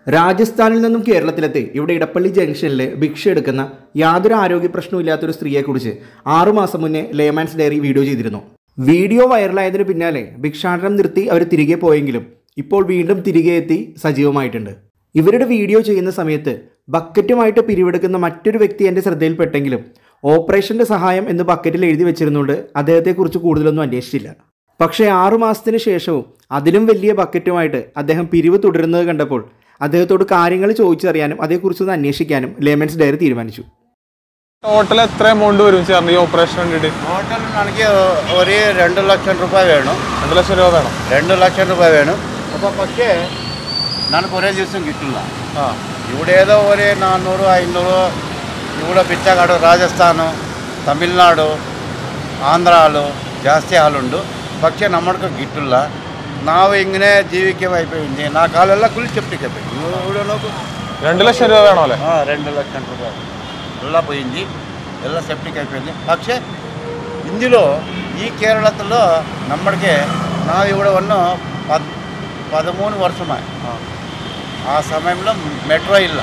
രാജസ്ഥാനിൽ നിന്നും കേരളത്തിലെത്തി ഇവിടെ ഇടപ്പള്ളി ജംഗ്ഷനിൽ ഭിക്ഷ എടുക്കുന്ന യാതൊരു ആരോഗ്യ പ്രശ്നമില്ലാത്തൊരു സ്ത്രീയെക്കുറിച്ച് 6 മാസം മുന്നേ ലേമാൻസ് ഡയറി വീഡിയോ ചെയ്തിരുന്നു. വീഡിയോ വൈറലായതിനു പിന്നാലെ ഭിക്ഷാടനം നിർത്തി അവർ തിരികെ പോയെങ്കിലും ഇപ്പോൾ വീണ്ടും തിരികെ എത്തി സജീവമായിട്ടുണ്ട്. ഇവരുടെ വീഡിയോ ചെയ്യുന്ന സമയത്ത് ബക്കറ്റുമായിട്ട് പിരിവെടുക്കുന്ന മറ്റൊരു വ്യക്തി എൻ്റെ ശ്രദ്ധയിൽപ്പെട്ടെങ്കിലും ഓപ്പറേഷൻ്റെ സഹായം എന്ന് ബക്കറ്റിൽ എഴുതി വെച്ചിരുന്നുകൊണ്ട് അദ്ദേഹത്തെക്കുറിച്ച് കൂടുതലൊന്നും അന്വേഷിച്ചില്ല. പക്ഷേ 6 മാസത്തിന് ശേഷവും അതിലും വലിയ ബക്കറ്റുമായിട്ട് അദ്ദേഹം പിരിവ് തുടരുന്നത് കണ്ടപ്പോൾ അദ്ദേഹത്തോട് കാര്യങ്ങൾ ചോദിച്ചറിയാനും അതേക്കുറിച്ചൊന്ന് അന്വേഷിക്കാനും ലേമൻസ് ഡയറി തീരുമാനിച്ചു. ടോട്ടൽ എത്ര എമൗണ്ട് വരും ചേർന്ന് ഈ ഓപ്പറേഷൻ വേണ്ടിയിട്ട്? ടോട്ടൽ എനിക്ക് ഒരു 2 ലക്ഷം രൂപ വേണം. 2 ലക്ഷം രൂപ വേണം. 2 ലക്ഷം രൂപ വേണം. അപ്പോൾ പക്ഷേ നമുക്ക് ഒരേ ദിവസം കിട്ടില്ല. ഇവിടെ ഏതോ ഒരു 400-500 ഇവിടെ പിച്ചക്കാട്, രാജസ്ഥാനോ, തമിഴ്നാടോ, ആന്ധ്രയിലോ ಜಾಸ್ತಿ ಹಾಲುಂಟು. പക്ഷേ നമ്മൾക്ക് കിട്ടില്ല. ನಾವು ഇങ്ങനെ ജീവിക്കുമ്പോയി നാ കാലെല്ലാം കുളി ചെപ്പിക്കപ്പോ ഇവിടെ നോക്കൂ. 2 ലക്ഷം രൂപ വേണോ അല്ലേ? 2 ലക്ഷം രൂപ എല്ലാം പോയി എല്ലാം സെപ്റ്റിക് అయిపోయింది. പക്ഷേ ఇందులో ఈ కేరళలో നമ്മൾക്ക് ನಾವು ഇവിടെ വന്നു 13 വർഷമായി. ആ സമయంలో మెట్రో ಇಲ್ಲ,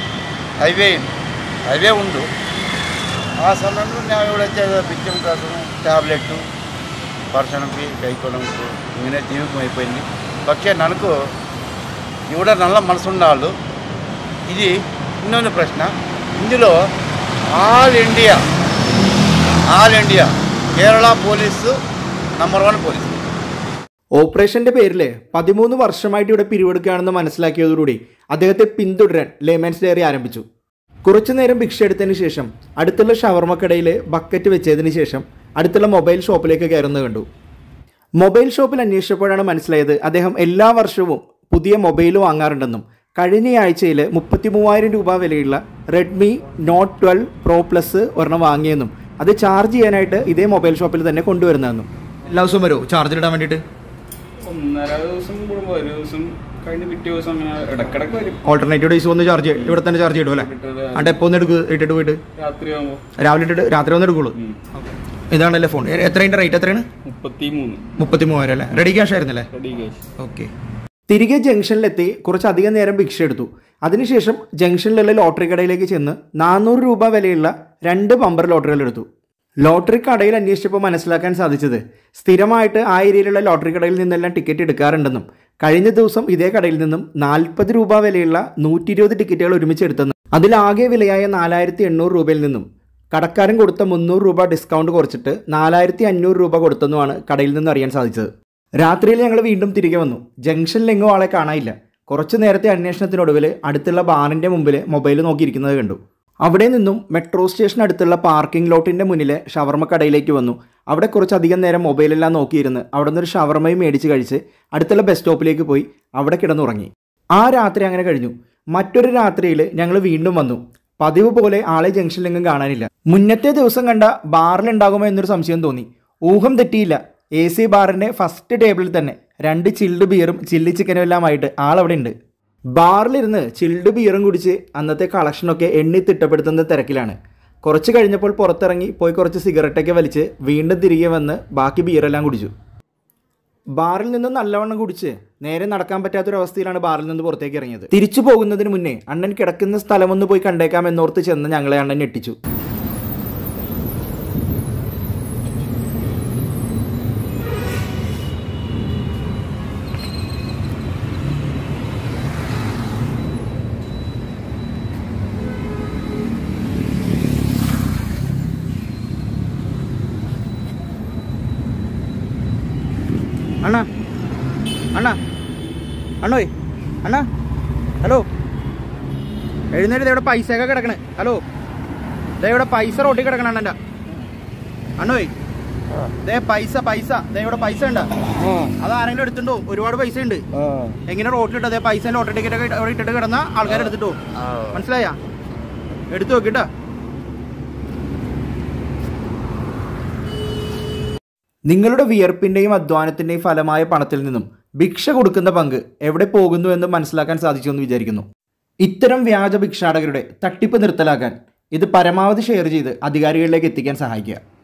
హైవే ఉంది. ఆ సమయంలో ನಾವು ഇവിടെ బిచ్చం కోసం టాబ్లెట్ పర్సనకి కైకోవడంకు ఇങ്ങനെ జీవితం అయిపోయింది. പക്ഷേ నాకు ഇവിടെ നല്ല മനസ്സുണ്ടാళ్ళు. ఇది ಇನ್ನೊಂದು ಪ್ರಶ್ನೆ. ఇందులో all India Kerala police number 1 police. ഓപ്പറേഷൻ്റെ പേരിൽ 13 വർഷമായിട്ട് ഇവിടെ പിരിവെടുക്കുകയാണെന്ന് മനസ്സിലാക്കിയതോടുകൂടി അദ്ദേഹത്തെ പിന്തുടരാൻ ലേമൻസ് ഡയറി ആരംഭിച്ചു. കുറച്ചു നേരം ഭിക്ഷ എടുത്തതിന് ശേഷം അടുത്തുള്ള ഷവർമ്മക്കടയിൽ ബക്കറ്റ് വെച്ചതിന് ശേഷം അടുത്തുള്ള മൊബൈൽ ഷോപ്പിലേക്ക് കയറുന്നത് കണ്ടു. മൊബൈൽ ഷോപ്പിൽ അന്വേഷിച്ചപ്പോഴാണ് മനസ്സിലായത് അദ്ദേഹം എല്ലാ വർഷവും പുതിയ മൊബൈൽ വാങ്ങാറുണ്ടെന്നും കഴിഞ്ഞ ആഴ്ചയിൽ 33,000 രൂപ വിലയുള്ള റെഡ്മി നോട്ട് 12 പ്രോ പ്ലസ് ഒരെണ്ണം വാങ്ങിയെന്നും അത് ചാർജ് ചെയ്യാനായിട്ട് ഇതേ മൊബൈൽ ഷോപ്പിൽ തന്നെ കൊണ്ടുവരുന്നതെന്നും. എല്ലാ ദിവസവും വരുമോ ചാർജിലിടാൻ വേണ്ടിയിട്ട്? 1.5 ദിവസം കൂടുമ്പോൾ, ഒരു ദിവസം കഴിഞ്ഞ് പിറ്റേ ദിവസം അങ്ങനെ ഇടക്കിടക്ക് വരും. ഓൾട്ടർനേറ്റീവ് ഡേയ്സ് വന്ന് ചാർജ് ഇവിടെ തന്നെ ചാർജ് ചെയ്യും അല്ലേ? അവിടെ എപ്പോൾ ഒന്ന് ഇട്ടിട്ട് പോയിട്ട് രാത്രി ആകുമ്പോൾ രാവിലെ ഇട്ടിട്ട് രാത്രി ഒന്ന് എടുക്കുള്ളൂ. ഇതാണല്ലേ ഫോൺ. എത്രയുടെ റേറ്റ് എത്രയാണ്? 33,000 അല്ലേ? റെഡി ക്യാഷ് ആയിരുന്നല്ലേ? ഓക്കെ. തിരികെ ജംഗ്ഷനിലെത്തി കുറച്ചധികം നേരം ഭിക്ഷ എടുത്തു. അതിനുശേഷം ജംഗ്ഷനിലുള്ള ലോട്ടറി കടയിലേക്ക് ചെന്ന് 400 രൂപ വിലയുള്ള 2 ബമ്പർ ലോട്ടറികൾ എടുത്തു. ലോട്ടറി കടയിൽ അന്വേഷിച്ചപ്പോൾ മനസ്സിലാക്കാൻ സാധിച്ചത് സ്ഥിരമായിട്ട് ആ ഏരിയയിലുള്ള ലോട്ടറി കടയിൽ നിന്നെല്ലാം ടിക്കറ്റ് എടുക്കാറുണ്ടെന്നും കഴിഞ്ഞ ദിവസം ഇതേ കടയിൽ നിന്നും 40 രൂപ വിലയുള്ള 120 ടിക്കറ്റുകൾ ഒരുമിച്ച് എടുത്തെന്നും അതിലാകെ വിലയായ 4,800 രൂപയിൽ നിന്നും കടക്കാരൻ കൊടുത്ത 300 രൂപ ഡിസ്കൗണ്ട് കുറച്ചിട്ട് 4,500 രൂപ കൊടുത്തെന്നുമാണ് കടയിൽ നിന്ന് അറിയാൻ സാധിച്ചത്. രാത്രിയിൽ ഞങ്ങൾ വീണ്ടും തിരികെ വന്നു. ജംഗ്ഷനിലെങ്ങും ആളെ കാണാനില്ല. കുറച്ചു നേരത്തെ അന്വേഷണത്തിനൊടുവിൽ അടുത്തുള്ള ബാറിൻ്റെ മുമ്പിൽ മൊബൈൽ നോക്കിയിരിക്കുന്നത് കണ്ടു. അവിടെ നിന്നും മെട്രോ സ്റ്റേഷൻ അടുത്തുള്ള പാർക്കിംഗ് ലോട്ടിൻ്റെ മുന്നിലെ ഷവർമ്മ കടയിലേക്ക് വന്നു. അവിടെ കുറച്ചധികം നേരം മൊബൈലെല്ലാം നോക്കിയിരുന്ന് അവിടെ നിന്നൊരു ഷവർമ്മയും മേടിച്ച് കഴിച്ച് അടുത്തുള്ള ബസ് സ്റ്റോപ്പിലേക്ക് പോയി അവിടെ കിടന്നുറങ്ങി. ആ രാത്രി അങ്ങനെ കഴിഞ്ഞു. മറ്റൊരു രാത്രിയിൽ ഞങ്ങൾ വീണ്ടും വന്നു. പതിവ് പോലെ ആളെ ജംഗ്ഷനിലെങ്ങും കാണാനില്ല. മുന്നത്തെ ദിവസം കണ്ട ബാറിലുണ്ടാകുമോ എന്നൊരു സംശയം തോന്നി. ഊഹം തെറ്റിയില്ല. AC ബാറിൻ്റെ ഫസ്റ്റ് ടേബിളിൽ തന്നെ 2 ചിൽഡ് ബിയറും ചില്ലി ചിക്കനും എല്ലാമായിട്ട് ആളവിടെ ഉണ്ട്. ബാറിലിരുന്ന് ചിൽഡ് ബിയറും കുടിച്ച് അന്നത്തെ കളക്ഷനൊക്കെ എണ്ണി തിട്ടപ്പെടുത്തുന്ന തിരക്കിലാണ്. കുറച്ച് കഴിഞ്ഞപ്പോൾ പുറത്തിറങ്ങി പോയി കുറച്ച് സിഗരറ്റൊക്കെ വലിച്ച് വീണ്ടും തിരികെ വന്ന് ബാക്കി ബിയറെല്ലാം കുടിച്ചു. ബാറിൽ നിന്ന് നല്ലവണ്ണം കുടിച്ച് നേരെ നടക്കാൻ പറ്റാത്തൊരവസ്ഥയിലാണ് ബാറിൽ നിന്ന് പുറത്തേക്ക് ഇറങ്ങിയത്. തിരിച്ചു പോകുന്നതിന് മുന്നേ അണ്ണൻ കിടക്കുന്ന സ്ഥലമൊന്ന് പോയി കണ്ടേക്കാം എന്നോർത്ത് ചെന്ന് ഞങ്ങളെ അണ്ണൻ ഞെട്ടിച്ചു. അണ്ണാ അണ്ണാ അണ്ണോയ് അണ്ണാ, ഹലോ, എഴുന്നേറ്റ് ഇവിടെ പൈസയൊക്കെ കിടക്കണേ. ഹലോ, ദേ ഇവിടെ പൈസ റോട്ടിൽ കിടക്കണം അണ്ണൻ്റെ. അണ്ണോയ്, ദേ പൈസ ഇവിടെ പൈസ ഉണ്ട്. അത് ആരെങ്കിലും എടുത്തിട്ടുണ്ടോ? ഒരുപാട് പൈസ ഉണ്ട്. എങ്ങനെ റോട്ടിലിട്ടോ? അതേ പൈസ ലോട്ടറി ടിക്കറ്റ് ഒക്കെ അവിടെ ഇട്ടിട്ട് കിടന്ന ആൾക്കാർ എടുത്തിട്ടോ. മനസ്സിലായാ? എടുത്തു നോക്കിട്ടോ. നിങ്ങളുടെ വിയർപ്പിൻ്റെയും അധ്വാനത്തിൻ്റെയും ഫലമായ പണത്തിൽ നിന്നും ഭിക്ഷ കൊടുക്കുന്ന പങ്ക് എവിടെ പോകുന്നു എന്ന് മനസ്സിലാക്കാൻ സാധിച്ചു എന്ന് വിചാരിക്കുന്നു. ഇത്തരം വ്യാജ ഭിക്ഷാടകരുടെ തട്ടിപ്പ് നിർത്തലാക്കാൻ ഇത് പരമാവധി ഷെയർ ചെയ്ത് അധികാരികളിലേക്ക് എത്തിക്കാൻ സഹായിക്കുക.